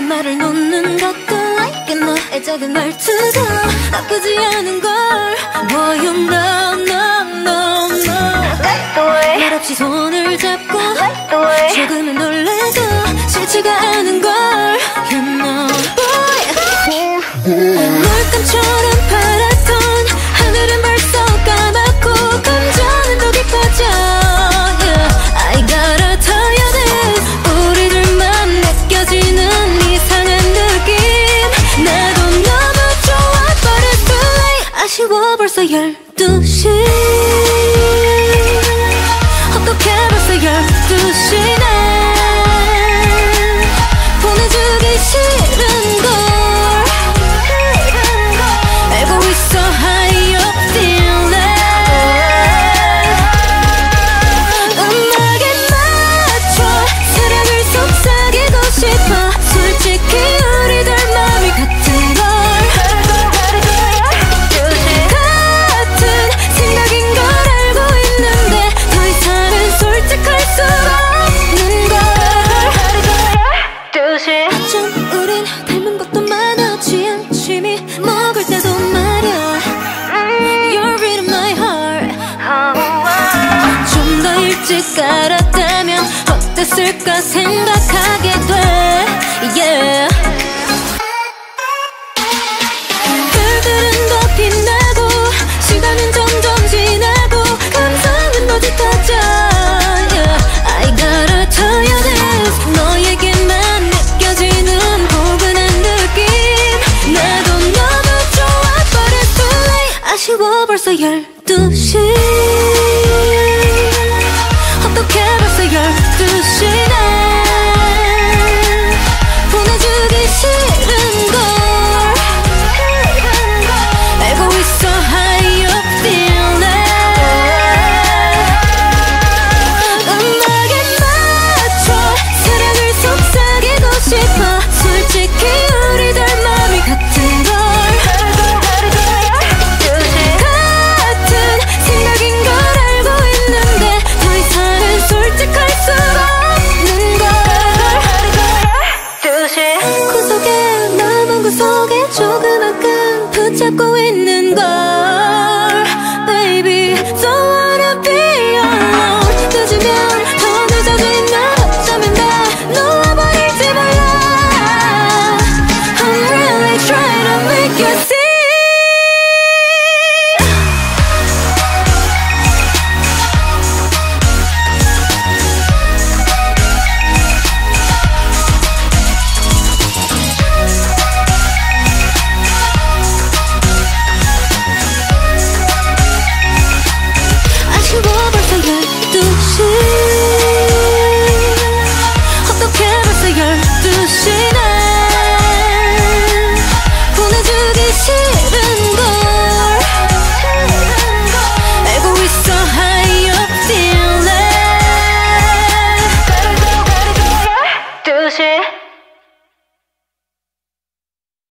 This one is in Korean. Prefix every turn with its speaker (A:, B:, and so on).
A: 말을 놓는 것도 like 너의 작은 말투도 나쁘지 않은 걸 Boy you know no no no 말없이 손을 잡고 조금은 놀래도 싫지가 않은 걸 You know boy 물감처럼 파랗던 하늘은 벌써 까맣고 감정은 더 깊어져 yeah. I gotta tell you this 우리들만 느껴지는 이상한 느낌 나도 너무 좋아 but it's too late 아쉬워 벌써 12시 어떡해 벌써 12시네 보내주기 싫은걸 알고 있어 how you feeling 음악에 맞춰 사랑을 속삭이고 싶어 솔직히 우리들 마음이 같은 걸 같은 생각인 걸 알고 있는데 더 이상은 솔직할 수 없는 걸 어쩜 우린 닮은 것도 많아 취한 취미 먹을 때도 말야 You're reading my heart 좀 더 일찍 알았다면 어땠을까 생각하게 돼 yeah. 별들은 더 빛나고 시간은 점점 지나고 감성은 더 짙어져 yeah. I gotta tell you this 너에게만 느껴지는 포근한 느낌 나도 너무 좋아 but it's too late 아쉬워 벌써 12시 어떡해